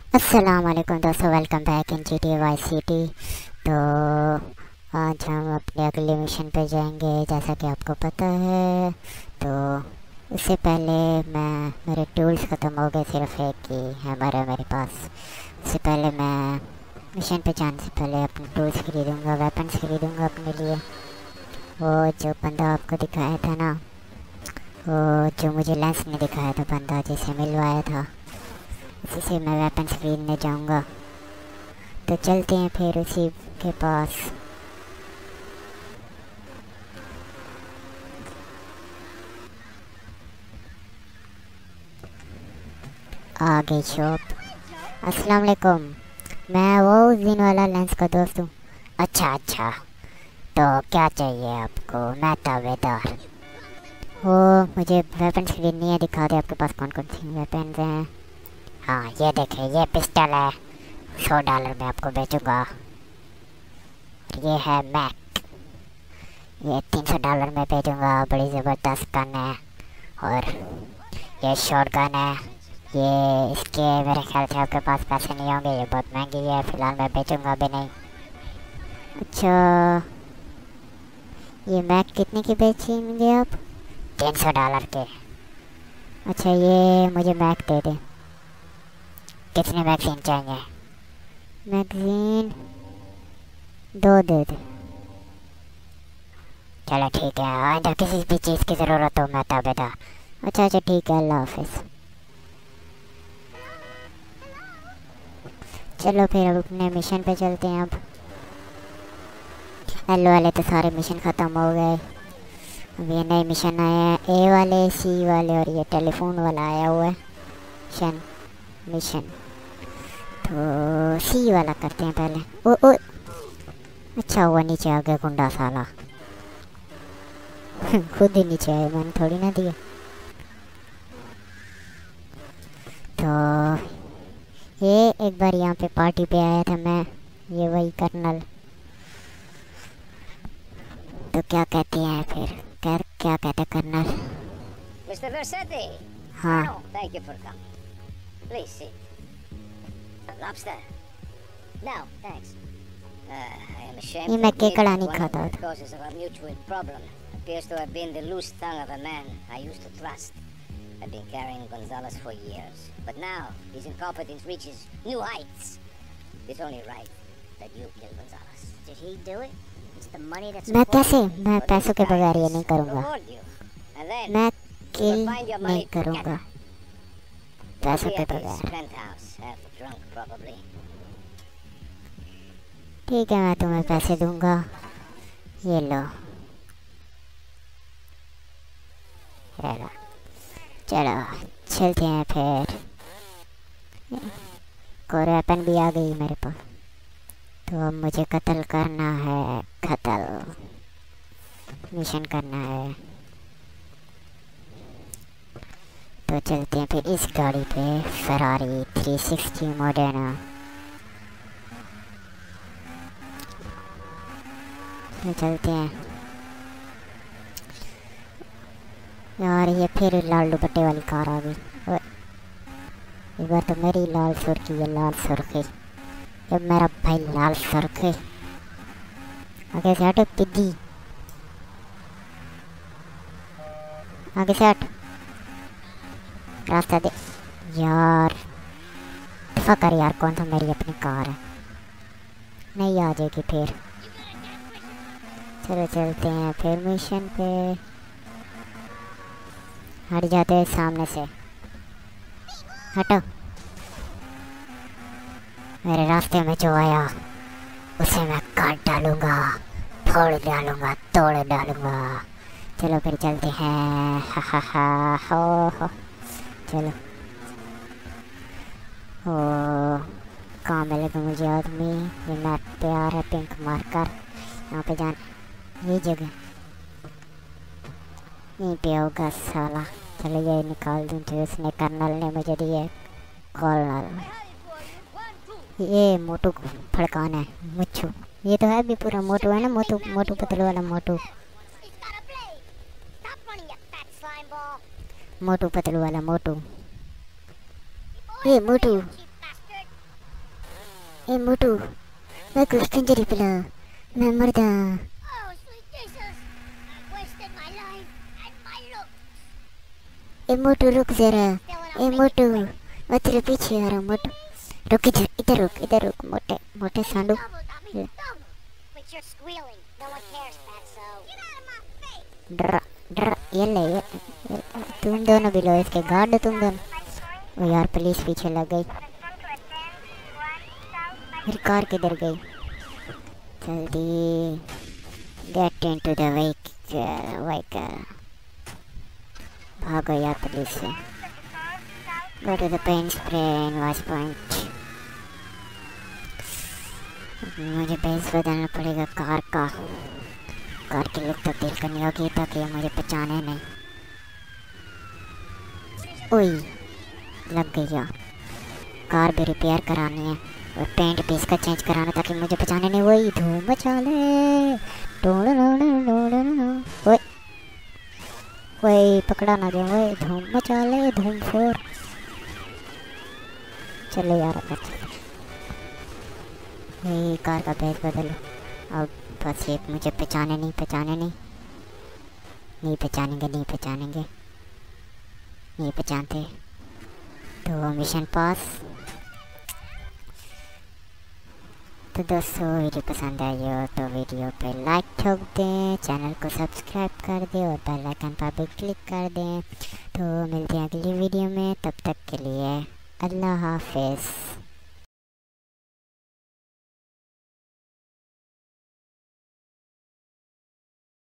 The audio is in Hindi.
अस्सलाम वालेकुम दोस्तों, welcome back in GTA vice city. तो आज हम अपने अगले मिशन पे जाएंगे, जैसा कि आपको पता है। तो उससे पहले मेरे टूल्स ख़त्म हो गए, सिर्फ एक ही हमारा मेरे पास। उससे पहले मैं मिशन पे जाने से पहले अपने टूल्स खरीदूँगा, वेपन्स खरीदूँगा अपने लिए। वो जो बंदा आपको दिखाया था ना, वो जो मुझे लेंस ने दिखाया था, बंदा जिसे मिलवाया था, उसी से मैं वेपन्स खरीदने जाऊंगा। तो चलते हैं फिर उसी के पास। आ गई शॉप। अस्सलाम वालेकुम, मैं वो उस दिन वाला लेंस का दोस्त हूँ। अच्छा अच्छा, तो क्या चाहिए आपको? मैं तावेदार। वो मुझे वेपन्स खरीदनी है, दिखा दे आपके पास कौन कौन सी वेपन्स हैं। हाँ ये देखें, ये पिस्टल है, $100 में आपको बेचूंगा। ये है मैक, ये $300 में बेचूंगा, बड़ी ज़बरदस्त गन है। और ये शॉटगन है, ये इसके मेरे ख्याल से आपके पास पैसे नहीं होंगे, ये बहुत महंगी है, फ़िलहाल मैं बेचूंगा भी नहीं। अच्छा, ये मैक कितने की बेचेंगे आप? $300 के। अच्छा, ये मुझे मैक दे दे। कितने मैगजीन चाहिए? मैगजीन 2 दे दे। चलो ठीक है, आइंदा किसी भी चीज़ की ज़रूरत हो मैं ताबेदार। अच्छा अच्छा ठीक है, अल्लाह हाफिज़। चलो फिर अब अपने मिशन पे चलते हैं। अब एल वाले तो सारे मिशन ख़त्म हो गए। अब ये नए मिशन आए हैं, ए वाले, सी वाले और ये टेलीफोन वाला आया हुआ है मिशन। तो सी वाला करते हैं पहले। ओ ओ, अच्छा हुआ नीचे आ गया गुंडा साला। खुद ही नीचे आया, मैंने थोड़ी ना दिया। तो ये एक बार यहाँ पे पार्टी पे आया था मैं, ये वही कर्नल। तो क्या कहते हैं फिर, क्या कहते हैं कर्नल? Mr. Versetti. हाँ। No, thank you for coming. Please sit. Lobster. No, thanks. I am ashamed ये to मैं admit केकड़ा that नहीं one of खाता the था। causes of our mutual problem appears to have been the loose tongue of a man I used to trust. I've been carrying Gonzalez for years, but now his incompetence reaches new heights. It's only right that you kill Gonzalez. Did he do it? It's the money that's मैं important. कैसे, मैं पैसों के बगैर ये नहीं करूँगा। Reward you. And then मैं you kill will find your नहीं money करूँगा together. पैसों Be के at his बगैर। penthouse, half drunk probably. ठीक है, मैं तुम्हें पैसे दूंगा, ये लो। चलो चलते हैं फिर। कोई वेपन भी आ गई मेरे पास। तो अब मुझे कत्ल करना है, कत्ल मिशन करना है। तो चलते हैं फिर इस गाड़ी पे, फरारी 360 मॉडर्ना। तो चलते हैं यार, ये फिर लाल दुपट्टे वाली कार आ गई। एक बार तो मेरी लाल सुर्खी, ये लाल सुर्खी, जब मेरा भाई लाल सुर्खी आगे से हट, पिद्दी आगे से हट, रास्ता दे यार। दफा कर यार, कौन सा मेरी अपनी कार है, नहीं आ जाएगी फिर। चलो चलते हैं फिर मिशन पे। हट जाते हैं सामने से, हटो। मेरे रास्ते में जो आया उसे मैं काट डालूंगा, फोड़ डालूंगा, तोड़ डालूंगा। चलो फिर चलते हैं। हा हा हा हो। चलो ओ, कहाँ मिलेगा मुझे आदमी? ये मैप पे आ रहा है, पिंक मार्कर, यहाँ पे जाना, ये जगह यहीं पे होगा साला। चलो ये निकाल दूँ जो उसने कर्नल ने मुझे दिए, कॉर्नल। ये मोटू को फड़काना है, मुच्छू। ये तो है भी पूरा मोटू है ना, मोटू मोटू पतलू वाला मोटू, मोटू पतलू वाला मोटू। ये मोटू ए मोटू मैं कुछ पिंजरी पिला मैं मरदा Oh, sweet Jesus! I've wasted my life and my look. ए मोटू रुक जरा Still ए मोटू मैं तेरे पीछे आ रहा हूँ मोटू रुक इधर रुक मोटे मोटे सांडू double. But you're squealing. No one cares, Fatso. Get out of my face! ड्रा ड्रा ये ले तुम दोनों भी लो इसके गार्ड तुम दोनों। ओ यार पुलिस पीछे लग गई। मेरी कार किधर गई? जल्दी गेट इनटू द व्हीकल भागो यार पुलिस से। Go to the pen spray in wash point. मुझे बेस बदलना पड़ेगा कार का। कार की लुक तब्दील करनी होगी ताकि ये मुझे पहचाने नहीं। ओए लग गई यार। कार भी रिपेयर करानी है और पेंट भी इसका चेंज कराना ताकि मुझे पहचाने नहीं। वही धूम मचा ले ओए वही पकड़ा ना जाए। वही धूम मचा ले धूम फोर। चलो यार वही कार का बेस बदलो। अब बस एक मुझे पहचाने नहीं पहचानते। तो मिशन पास। तो दोस्तों वीडियो पसंद आई हो तो वीडियो पे लाइक ठोक दें, चैनल को सब्सक्राइब कर दें और बेल आइकन पर भी क्लिक कर दें। तो मिलते हैं अगली वीडियो में, तब तक के लिए अल्लाह हाफिज़।